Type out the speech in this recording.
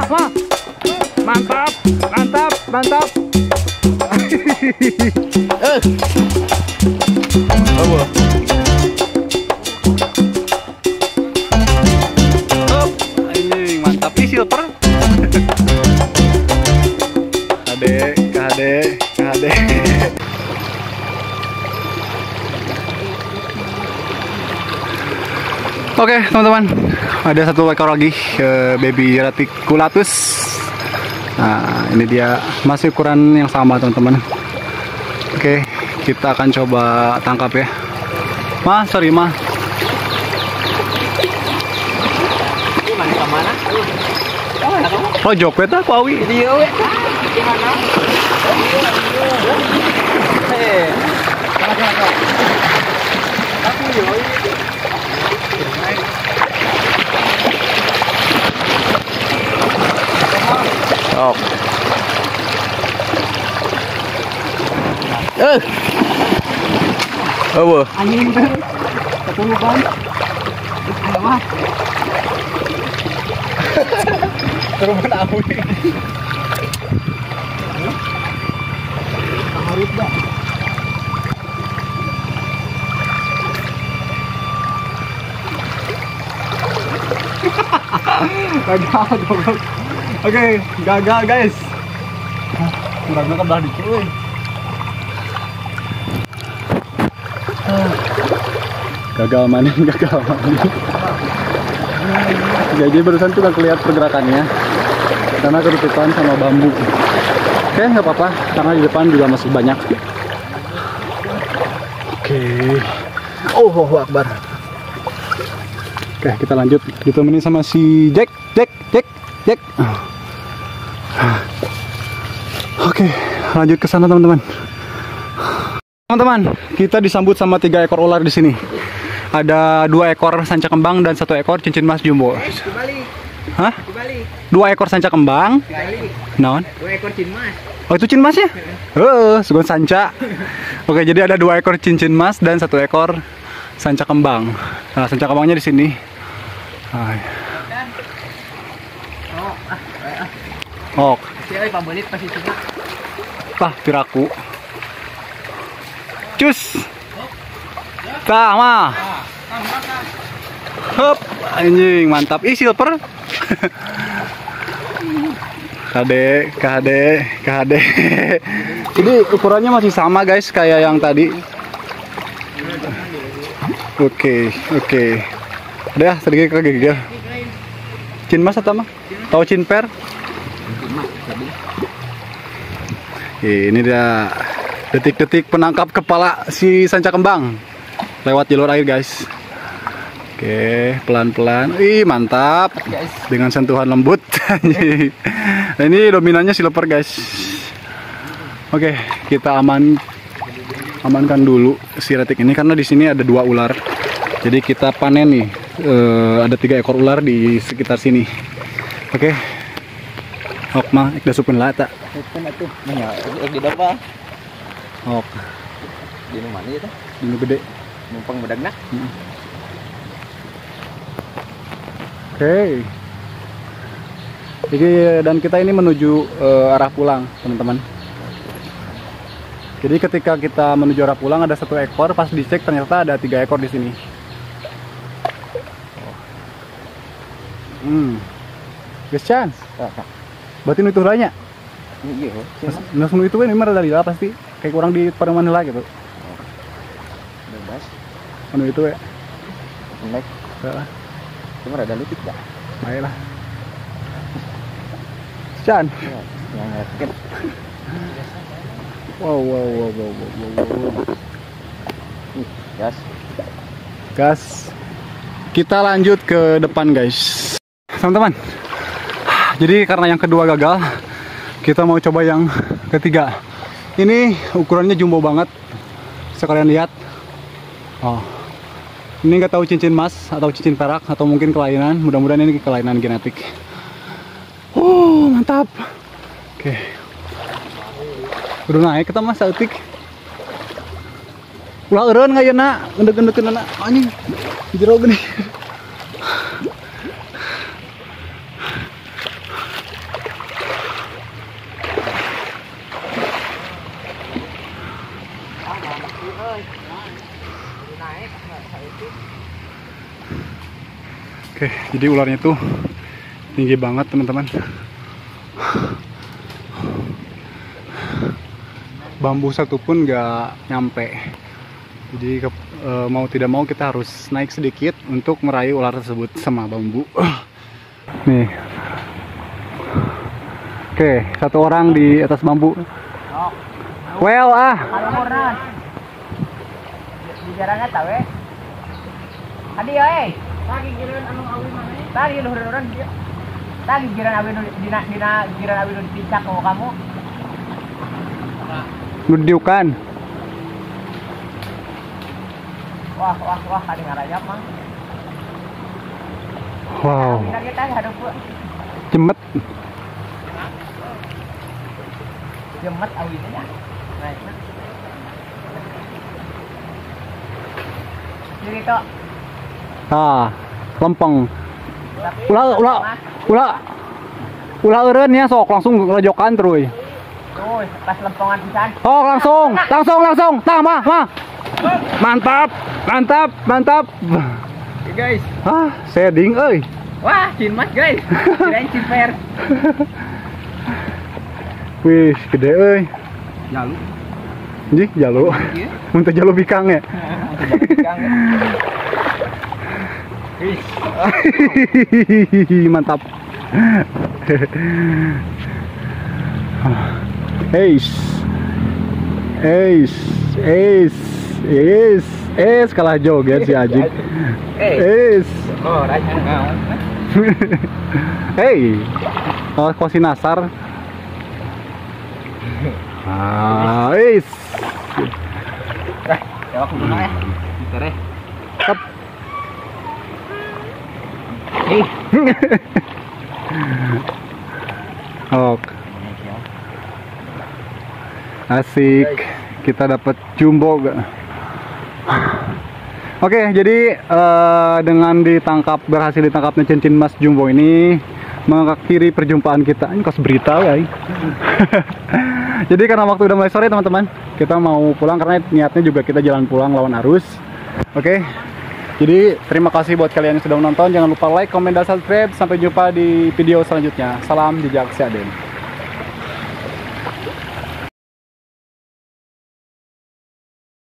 Wah. Mantap, mantap, mantap. Apa? Hop, anjing mantap nih silver. KHD. Oke, teman-teman, ada satu ekor lagi baby reticulatus. Nah, ini dia masih ukuran yang sama, teman-teman. Oke, kita akan coba tangkap ya. Sorry, Ma. Mana? Oh, jopet aku awi. Dia we. Gimana? Aku yo. Oh. Apa? Angin ber. Ketuluban. Apa? Teruman awi. Harus dah. Gagal, goblok. Oke, gagal guys. Kurangnya kebelah dikit, weh. Gagal maning. Jadi barusan tuh gak kelihatan pergerakannya karena ketutupan sama bambu. Oke, nggak apa-apa karena di depan juga masih banyak. Oke. Allahu Akbar. Oke, kita lanjut. Ditemenin sama si Jack. Oke, lanjut ke sana, teman-teman. Teman-teman, kita disambut sama 3 ekor ular di sini. Ada 2 ekor sanca kembang dan 1 ekor cincin mas jumbo. Kembali. Hah? Kembali. 2 ekor sanca kembang. Kembali. Naon? 2 ekor cincin. Oh, itu cincin mas ya? Sugon sanca. Oke, jadi ada 2 ekor cincin mas dan 1 ekor sanca kembang. Nah, sanca kembangnya di sini. Oh. Siapa pambolit pasti cina. Tah, piraku. Cus. Tah, mah. Hop, anjing mantap. Ih, silver. KHD. Jadi ukurannya masih sama guys kayak yang tadi. Oke. Udah sedikit kegigil. Cin mas atau mah? Tahu cin per? Ini dia detik-detik penangkap kepala si sanca kembang lewat jalur air guys. Oke, pelan-pelan. Ih, mantap. Dengan sentuhan lembut. Nah, ini dominannya silver guys. Oke, kita amankan dulu si retik ini karena di sini ada 2 ular. Jadi kita panen nih. Ada 3 ekor ular di sekitar sini. Oke. Ok mah, ik dasupin lata. Kan atuh. Nah, di apa? Ok. Di mana ya teh? Ini gede. Numpang bedagna. Oke. Jadi dan kita ini menuju arah pulang, teman-teman. Jadi ketika kita menuju arah pulang ada 1 ekor, pas dicek ternyata ada 3 ekor di sini. Guys chance. Berarti nu itu lahnya. Iya. Langsung itu kan memang dari lah pasti kayak kurang di perumahan lah gitu. Bebas. Anu itu ya. Naik. Salah. Cuma ada lutut enggak? Baiklah. Chan. Yang ngerti. Wow. Gas. Kita lanjut ke depan guys. Teman-teman. Jadi karena yang kedua gagal, kita mau coba yang ketiga. Ini ukurannya jumbo banget. Bisa kalian lihat. Oh. Ini nggak tahu cincin emas atau cincin perak atau mungkin kelainan. Mudah-mudahan ini kelainan genetik. Mantap. Oke. Udah naik kita mas sautik. Ulah eureun ngayana, ngendek-ngendekeun anjing. Jero gini. Oke, jadi ularnya tuh tinggi banget teman-teman. Bambu satu pun nggak nyampe. Jadi mau tidak mau kita harus naik sedikit untuk meraih ular tersebut sama bambu. Nih. Oke, satu orang di atas bambu. Well Bicaranya tahu ya. Adi oi. Lagi giran anu awi mana? Tadi luhur-luhuran dia. Tadi giran awi dina giran awi dicak mau kamu. Nudiukan. Wah, tadi ngarayap mah. Wow. Bina kita hadap gua. Jemet. Jemet awinya. Naik. Jadi to. Lempeng. Ulah eureunnya sok langsung ngerojokan terus. Pas lempongan pisan. Oh, langsung. Tah, mah. Mantap. Guys. Shading euy. Wah, cinmas guys. Kirain ciper. Wih, gede euy. Jalu. Ih, jalu. Iya. Muntah jalu bikang ya. Mantap. Kalah joget si Ajik. Oh, rajin. Kosi nasar. Jawab dulu ya. Bentar ya. Tep. Oke. Asik. Kita dapat jumbo gak? Oke, jadi dengan berhasil ditangkapnya cincin emas jumbo ini mengakhiri perjumpaan kita. Ini kos berita ya. Jadi karena waktu udah mulai sore teman-teman, kita mau pulang karena niatnya juga kita jalan pulang lawan arus. Oke. Jadi terima kasih buat kalian yang sudah menonton. Jangan lupa like, komen, dan subscribe. Sampai jumpa di video selanjutnya. Salam jejak si Aden.